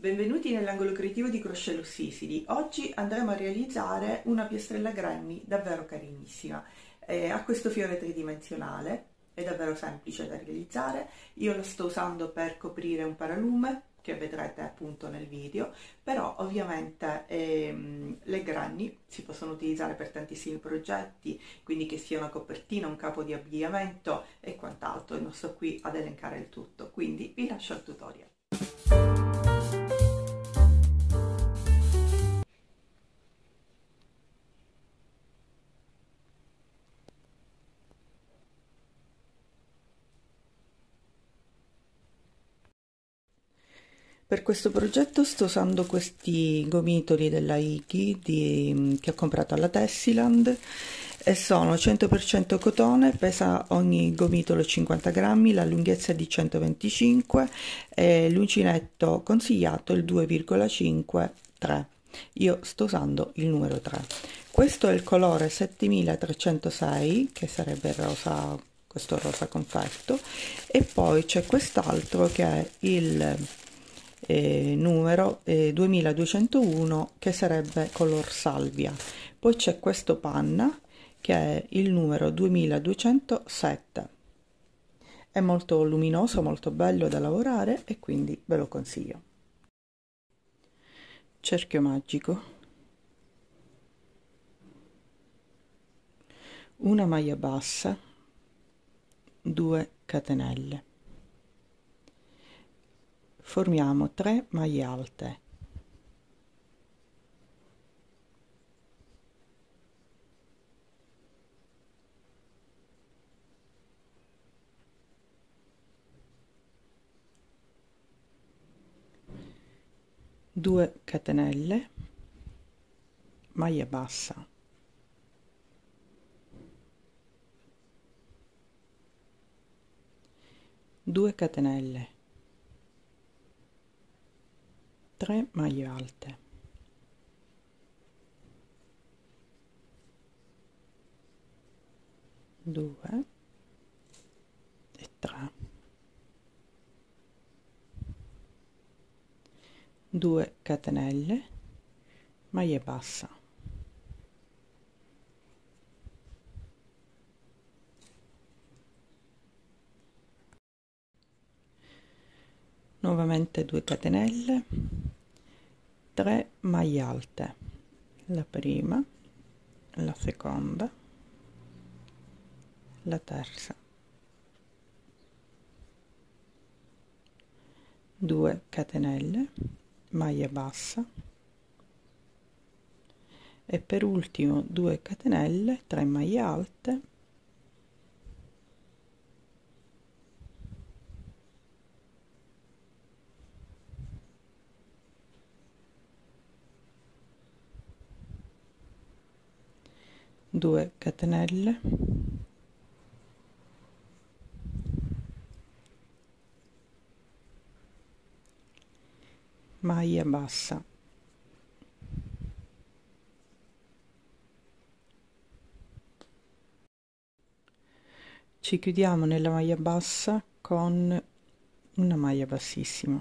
Benvenuti nell'angolo creativo di Crochet Los Sisili. Oggi andremo a realizzare una piastrella granny davvero carinissima. Ha questo fiore tridimensionale, è davvero semplice da realizzare. Io la sto usando per coprire un paralume che vedrete appunto nel video, però ovviamente le granny si possono utilizzare per tantissimi progetti, quindi che sia una copertina, un capo di abbigliamento e quant'altro. Non sto qui ad elencare il tutto, quindi vi lascio al tutorial. Per questo progetto sto usando questi gomitoli della Higi che ho comprato alla Tessiland e sono 100% cotone, pesa ogni gomitolo 50 grammi, la lunghezza è di 125 e l'uncinetto consigliato è il 2,5-3. Io sto usando il numero 3. Questo è il colore 7306, che sarebbe rosa, questo rosa confetto, e poi c'è quest'altro che è il numero 2201, che sarebbe color salvia. Poi c'è questo panna che è il numero 2207. È molto luminoso, molto bello da lavorare e quindi ve lo consiglio. Cerchio magico, una maglia bassa, 2 catenelle, formiamo 3 maglie alte, due catenelle, maglia bassa, due catenelle, 3 maglie alte, due e 3, 2 catenelle, maglia bassa, nuovamente 2 catenelle, 3 maglie alte, la prima, la seconda, la terza, 2 catenelle, maglia bassa e per ultimo 2 catenelle, 3 maglie alte, due catenelle, maglia bassa, ci chiudiamo nella maglia bassa con una maglia bassissima,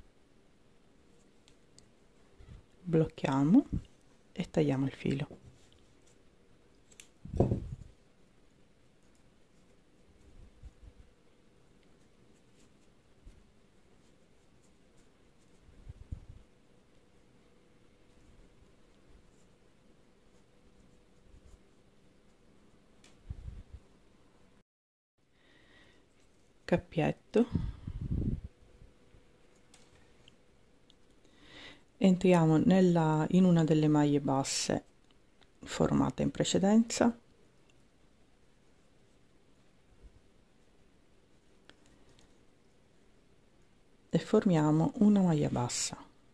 blocchiamo e tagliamo il filo. Cappietto, entriamo in una delle maglie basse formate in precedenza, e formiamo una maglia bassa,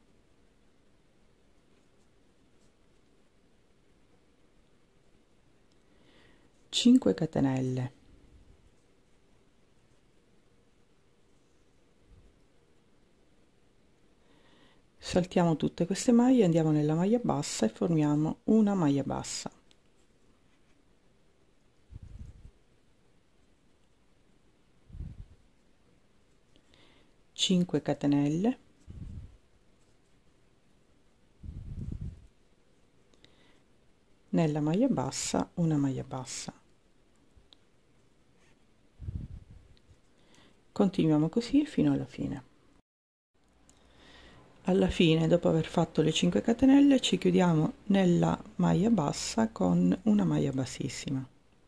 cinque catenelle, saltiamo tutte queste maglie, andiamo nella maglia bassa e formiamo una maglia bassa, 5 catenelle, nella maglia bassa una maglia bassa. Continuiamo così fino alla fine. Alla fine, dopo aver fatto le 5 catenelle, ci chiudiamo nella maglia bassa con una maglia bassissima.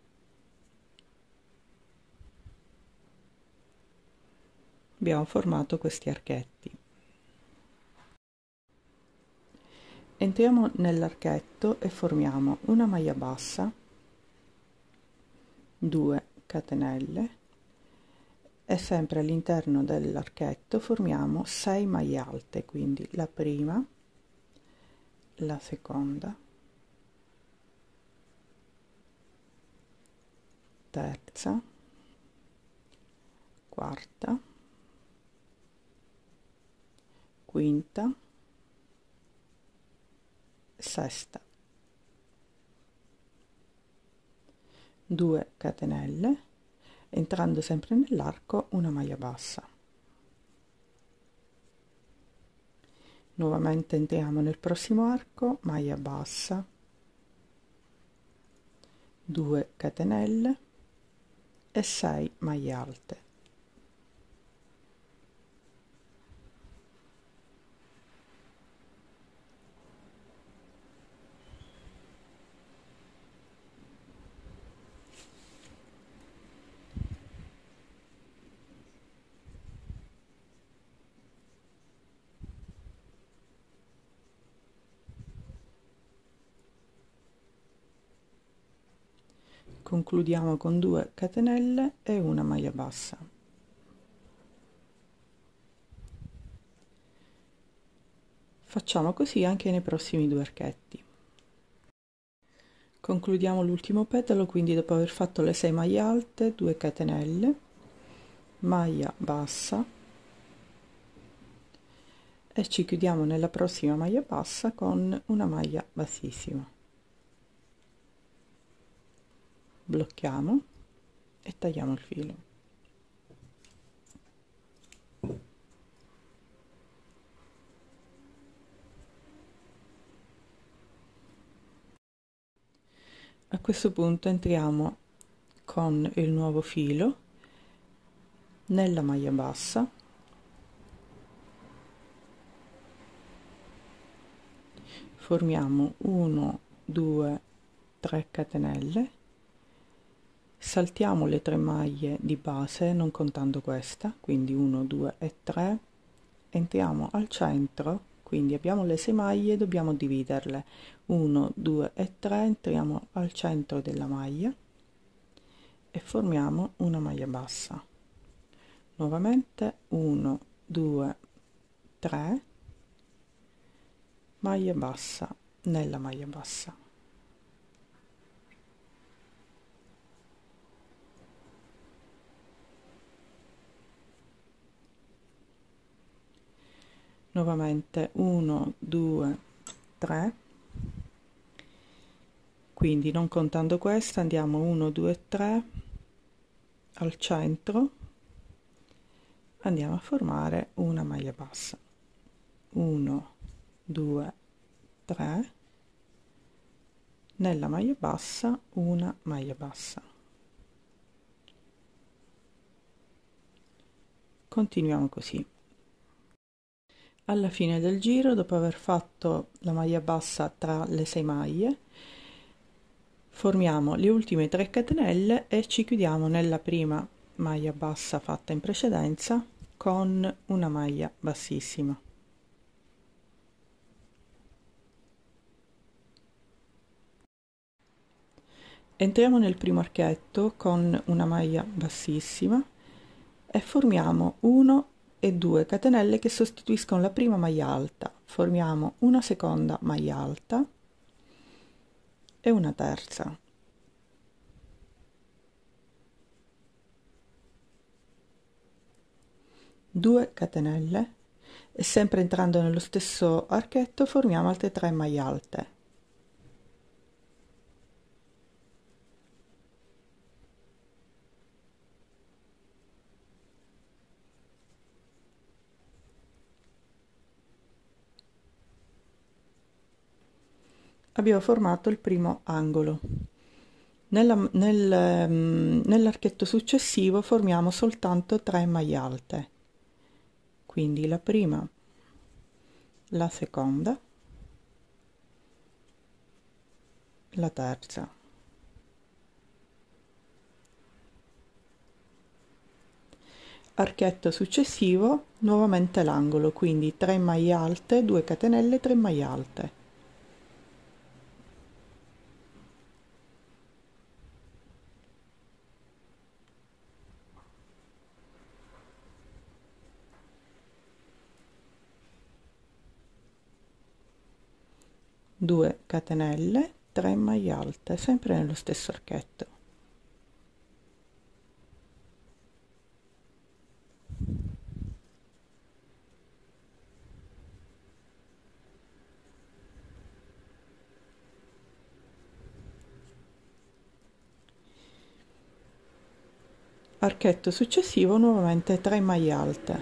Abbiamo formato questi archetti. Entriamo nell'archetto e formiamo una maglia bassa, 2 catenelle e sempre all'interno dell'archetto formiamo 6 maglie alte, quindi la prima, la seconda, terza, quarta, quinta, sesta, 2 catenelle, entrando sempre nell'arco una maglia bassa. Nuovamente entriamo nel prossimo arco, maglia bassa, 2 catenelle e 6 maglie alte. Concludiamo con 2 catenelle e una maglia bassa. Facciamo così anche nei prossimi 2 archetti. Concludiamo l'ultimo petalo, quindi dopo aver fatto le 6 maglie alte, 2 catenelle, maglia bassa e ci chiudiamo nella prossima maglia bassa con una maglia bassissima. Blocchiamo e tagliamo il filo. A questo punto entriamo con il nuovo filo nella maglia bassa, formiamo 1, 2, 3 catenelle, saltiamo le 3 maglie di base non contando questa, quindi 1, 2 e 3, entriamo al centro, quindi abbiamo le 6 maglie, dobbiamo dividerle 1, 2 e 3, entriamo al centro della maglia e formiamo una maglia bassa. Nuovamente 1, 2, 3, maglia bassa nella maglia bassa. Nuovamente 1, 2, 3, quindi non contando questa andiamo 1, 2, 3 al centro, andiamo a formare una maglia bassa, 1, 2, 3, nella maglia bassa una maglia bassa. Continuiamo così. Alla fine del giro, dopo aver fatto la maglia bassa tra le 6 maglie, formiamo le ultime 3 catenelle e ci chiudiamo nella prima maglia bassa fatta in precedenza con una maglia bassissima. Entriamo nel primo archetto con una maglia bassissima e formiamo 1 e 2 catenelle che sostituiscono la prima maglia alta. Formiamo una seconda maglia alta e una terza. Due catenelle e sempre entrando nello stesso archetto formiamo altre 3 maglie alte. abbiamo formato il primo angolo. Nell'archetto successivo formiamo soltanto 3 maglie alte, quindi la prima, la seconda, la terza. Archetto successivo, nuovamente l'angolo, quindi 3 maglie alte, 2 catenelle, 3 maglie alte. Due catenelle, 3 maglie alte, sempre nello stesso archetto. Archetto successivo, nuovamente 3 maglie alte.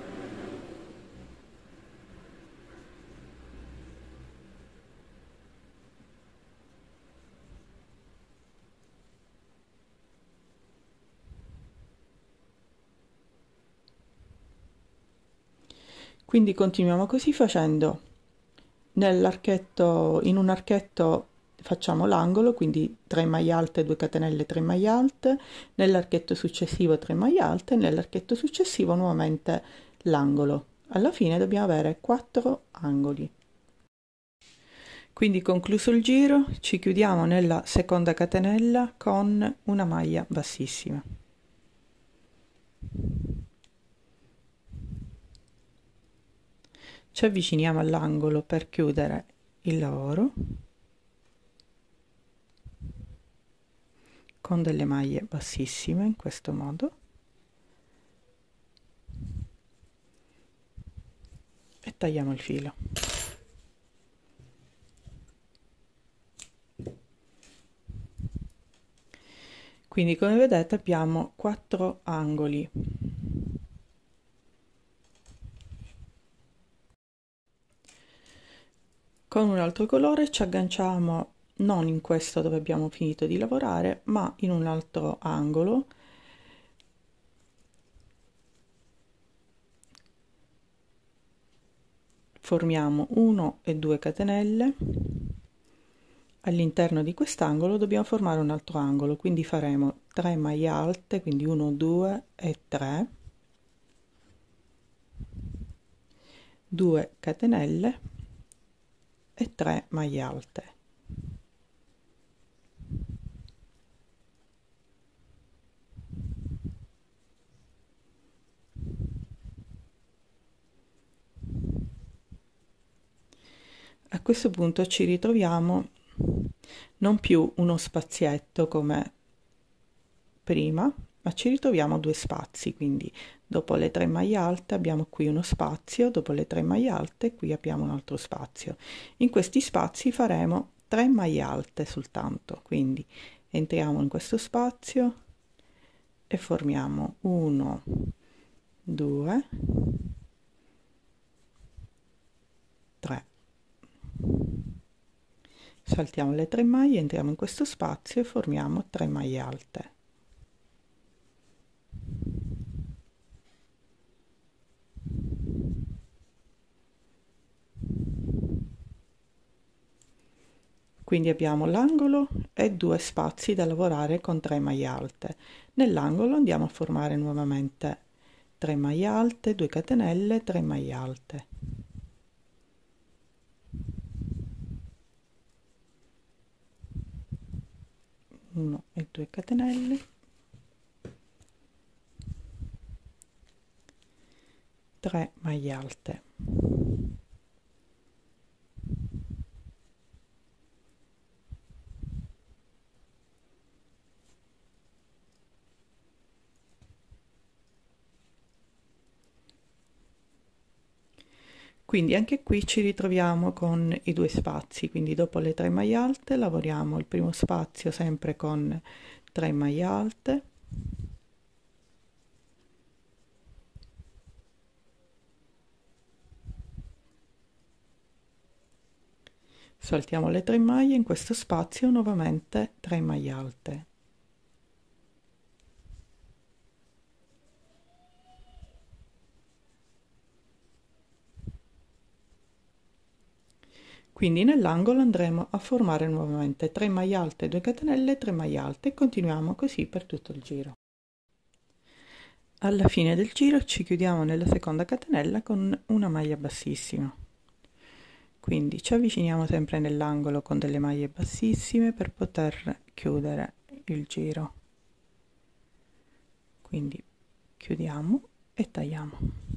Quindi continuiamo così facendo in un archetto facciamo l'angolo, quindi 3 maglie alte, 2 catenelle, 3 maglie alte, nell'archetto successivo 3 maglie alte, nell'archetto successivo nuovamente l'angolo. Alla fine dobbiamo avere 4 angoli. Quindi concluso il giro, ci chiudiamo nella seconda catenella con una maglia bassissima. Ci avviciniamo all'angolo per chiudere il lavoro con delle maglie bassissime in questo modo e tagliamo il filo. Quindi come vedete abbiamo 4 angoli. Con un altro colore ci agganciamo non in questo dove abbiamo finito di lavorare, ma in un altro angolo. Formiamo 1 e 2 catenelle. All'interno di quest'angolo dobbiamo formare un altro angolo, quindi faremo 3 maglie alte, quindi 1, 2 e 3, 2 catenelle e 3 maglie alte. A questo punto ci ritroviamo non più uno spazietto come prima, ma ci ritroviamo 2 spazi, quindi dopo le 3 maglie alte abbiamo qui uno spazio, dopo le 3 maglie alte qui abbiamo un altro spazio. In questi spazi faremo 3 maglie alte soltanto, quindi entriamo in questo spazio e formiamo 1, 2, 3. Saltiamo le 3 maglie, entriamo in questo spazio e formiamo 3 maglie alte. Quindi abbiamo l'angolo e 2 spazi da lavorare con 3 maglie alte. Nell'angolo andiamo a formare nuovamente 3 maglie alte, 2 catenelle, 3 maglie alte. 1 e 2 catenelle, 3 maglie alte. Quindi anche qui ci ritroviamo con i 2 spazi, quindi dopo le 3 maglie alte lavoriamo il primo spazio sempre con 3 maglie alte, Saltiamo le 3 maglie, in questo spazio nuovamente 3 maglie alte. Quindi nell'angolo andremo a formare nuovamente 3 maglie alte, 2 catenelle, 3 maglie alte e continuiamo così per tutto il giro. Alla fine del giro ci chiudiamo nella seconda catenella con una maglia bassissima. Quindi ci avviciniamo sempre nell'angolo con delle maglie bassissime per poter chiudere il giro. Quindi chiudiamo e tagliamo.